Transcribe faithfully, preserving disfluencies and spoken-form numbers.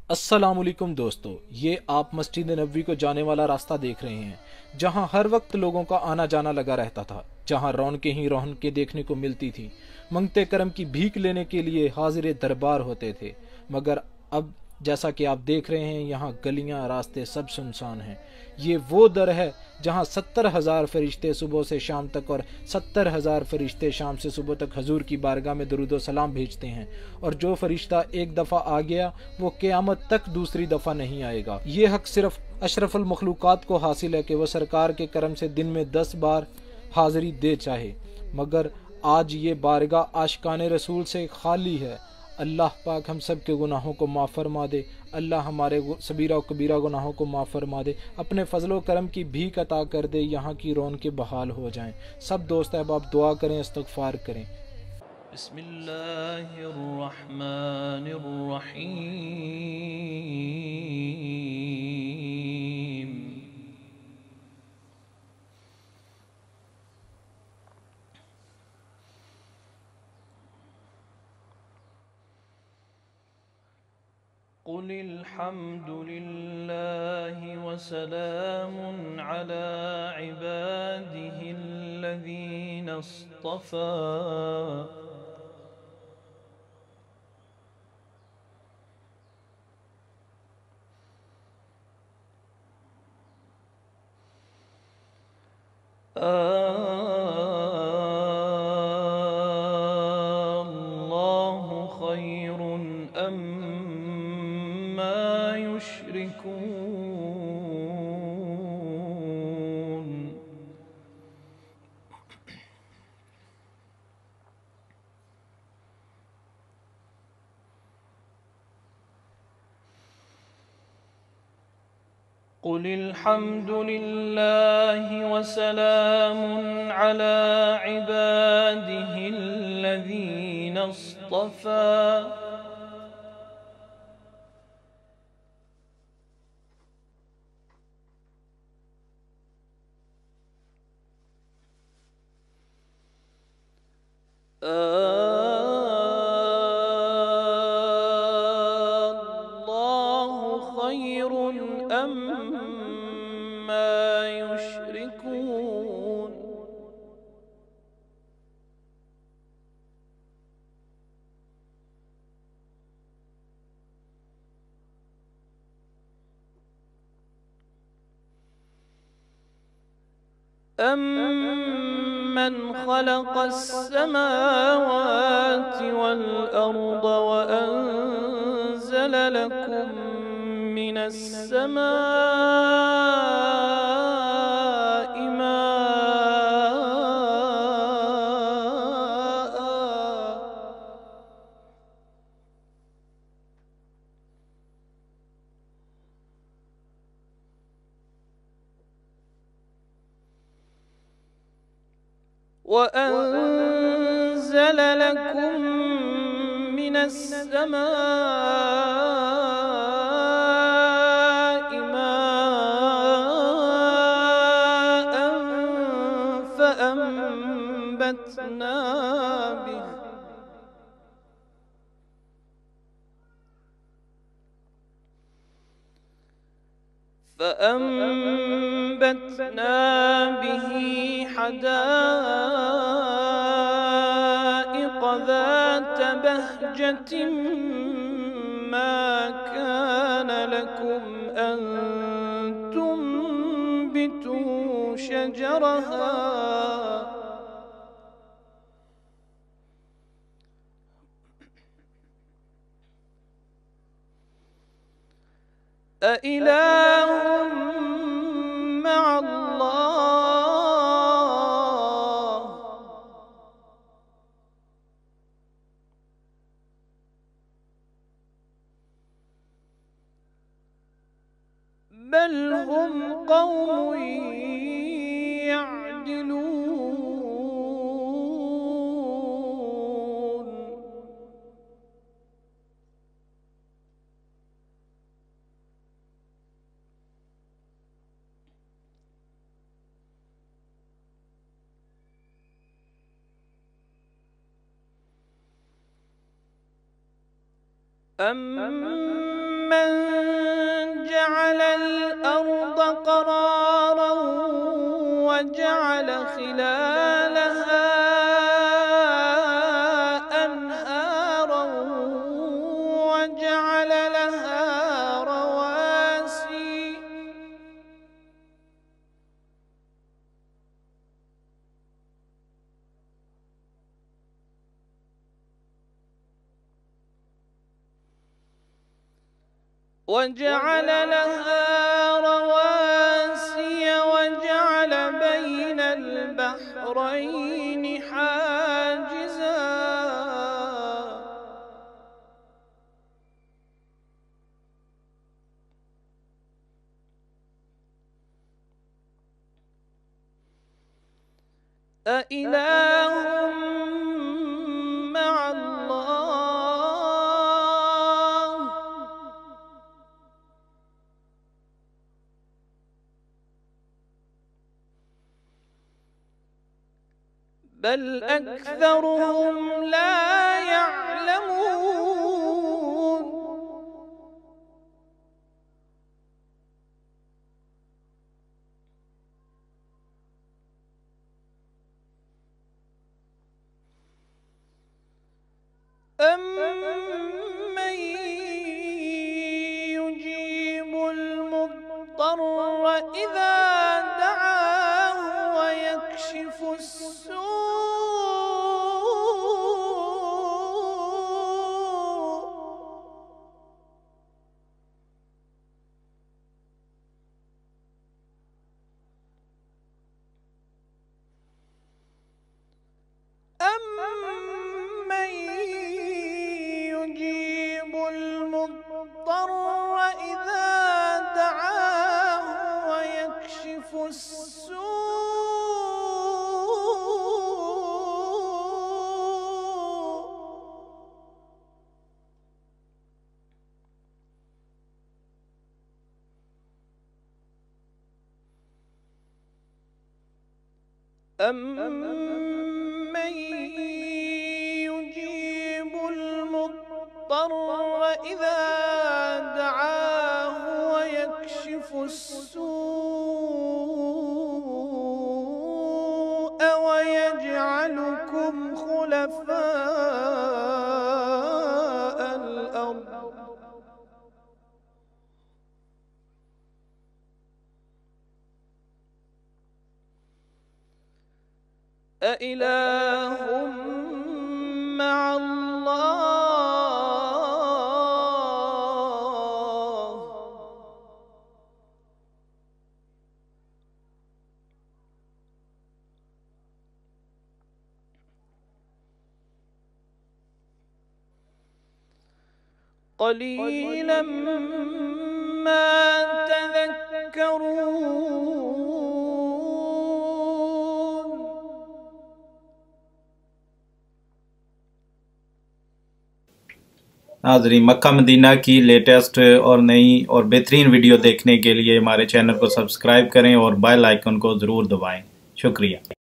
अस्सलामुअलैकुम दोस्तों, ये आप मस्जिद नबवी को जाने वाला रास्ता देख रहे हैं, जहां हर वक्त लोगों का आना जाना लगा रहता था, जहां रौनकें ही रौनकें देखने को मिलती थी। मंगते करम की भीख लेने के लिए हाजिर दरबार होते थे। मगर अब जैसा कि आप देख रहे हैं, यहाँ गलियां रास्ते सब सुनसान हैं। ये वो दर है जहाँ सत्तर हजार फरिश्ते सुबह से शाम तक और सत्तर हजार फरिश्ते शाम से सुबह तक हजूर की बारगाह में दरूदो सलाम भेजते हैं। और जो फरिश्ता एक दफ़ा आ गया वो क़यामत तक दूसरी दफ़ा नहीं आएगा। ये हक सिर्फ अशरफुल मखलूक़ात को हासिल है कि वह सरकार के करम से दिन में दस बार हाज़िरी दे चाहे। मगर आज ये बारगाह आशिकाने रसूल से खाली है। अल्लाह पाक हम सब के गुनाहों को माफ़ फरमा दे। अल्लाह हमारे सबीरा और कबीरा गुनाहों को माफ़ फरमा दे। अपने फ़ज़लो करम की भीख अता कर दे। यहाँ की रौनकें बहाल हो जाएं। सब दोस्त अहबाब दुआ करें, इस्तग़फ़ार करें। बिस्मिल्लाहिर्रहमानिर्रहीम। क़ुलिल हम्दुलिल्लाहि व सलामुन अला इबादिहिल्लज़ीना इस्तफ़ा। अल्लाहु खैरुन अम्मा युश्रिकून। क़ुलिल हम्दुलिल्लाहि व सलामुन अला इबादिहिल्लज़ीना इस्तफ़ा। अल्लाहु खैरुन अम्मा युश्रिकून। أَمَّنْ خَلَقَ السَّمَاوَاتِ وَالْأَرْضَ وَأَنزَلَ لَكُم مِّنَ السَّمَاءِ مَاءً وأنزل لكم من السماء ماء فأنبتنا به فأنبتنا به حدائق ذات بهجة ما كان لكم أن تنبتوا شجرها أإله مع الله بل هم قوم يعدلون. أَمَّنْ أَمَّن جَعَلَ الْأَرْضَ قَرَارًا وَجَعَلَ خِلَالَهَا أَنْهَارًا وَجَعَلَ لَهَا رَوَاسِيَ وجعل لها رواسي وجعل بين البحرين حاجزا أإله مع الله بل أكثرهم لا يعلمون أَمَّن يُجِيبُ الْمُضْطَرَّ إِذَا دَعَاهُ وَيَكْشِفُ السُّوءَ أَمَّن يُجِيبُ الْمُضْطَرَّ إِذَا دَعَاهُ وَيَكْشِفُ السُّوءَ أَمَّن يُجِيبُ الْمُضْطَرَّ إِذَا دَعَاهُ وَيَكْشِفُ السُّوءَ وَيَجْعَلُكُمْ خُلَفَاءَ الْأَرْضِ أإله مع الله قليلا ما تذكرون नाज़रीन, मक्का मदीना की लेटेस्ट और नई और बेहतरीन वीडियो देखने के लिए हमारे चैनल को सब्सक्राइब करें और बेल आइकन को ज़रूर दबाएं। शुक्रिया।